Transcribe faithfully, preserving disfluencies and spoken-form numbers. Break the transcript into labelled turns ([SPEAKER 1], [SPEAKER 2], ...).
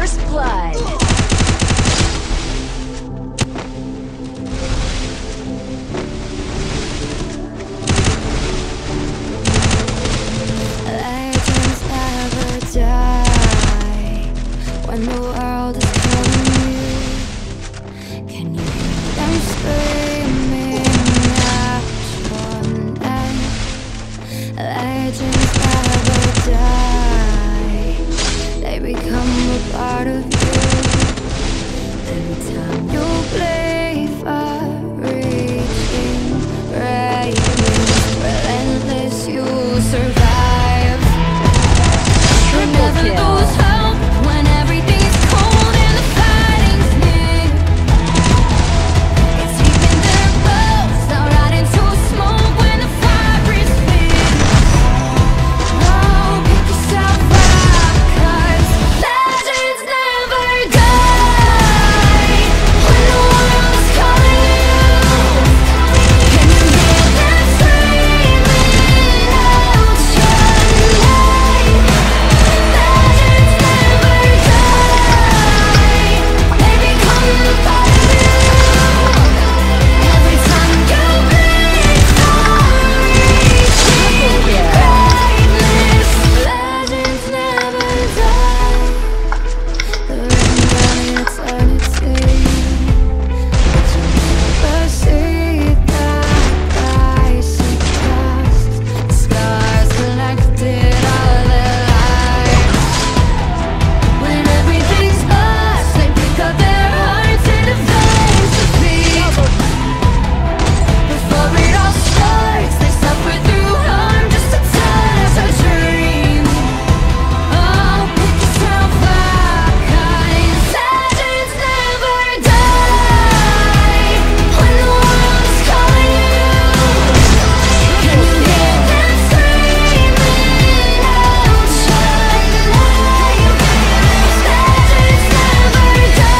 [SPEAKER 1] First blood.
[SPEAKER 2] Legends never die when the world is calling you. Can you hear them screaming at your name? Legends never die, they become a part of you.